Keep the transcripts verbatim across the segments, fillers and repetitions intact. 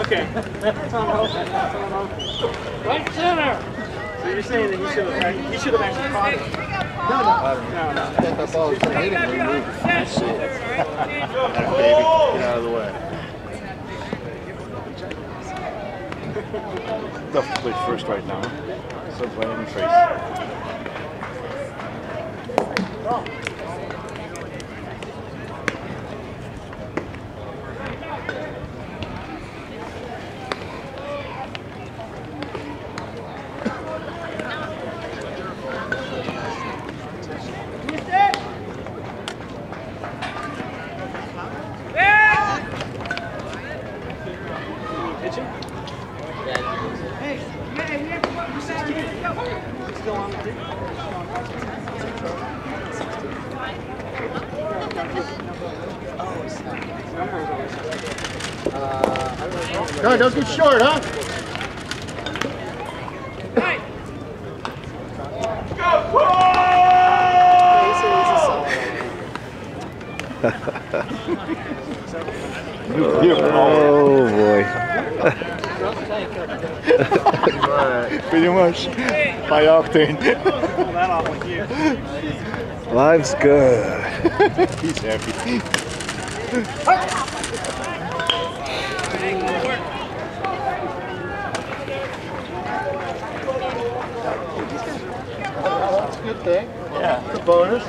Okay. That's on open. That's on open. Right center. So you're saying that he should have he should have actually caught it? No, no. No, no. That ball was hitting and moving. That's it. That baby. Get out of the way. Duff plays first right now. So playing in face. No, don't get short, huh? Oh boy. Pretty much. High octane. Life's good. He's happy. That's a good thing. Yeah. It's a bonus.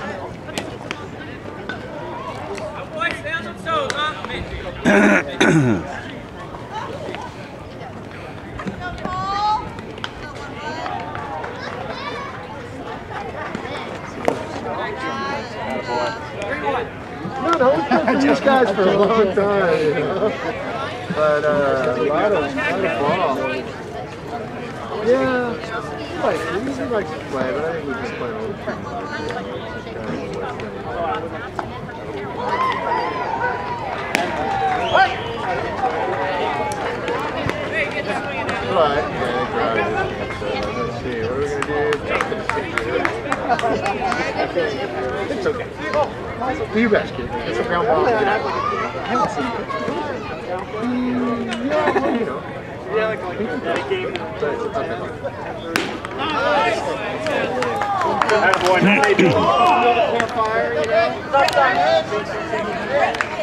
No, no, we've been for these guys for a long time, you know. But uh, a lot of, a lot of ball. Yeah, he likes, he likes to play, but I think we just play a little too much. Right, yeah, got it. So, let's see, what are we going to do? It's okay. Do your best, kid. It's a ground ball. I haven't seen it. Mm, yeah, well, you know. Yeah, like a game. But it's okay. That boy, that may be. Fire, you know?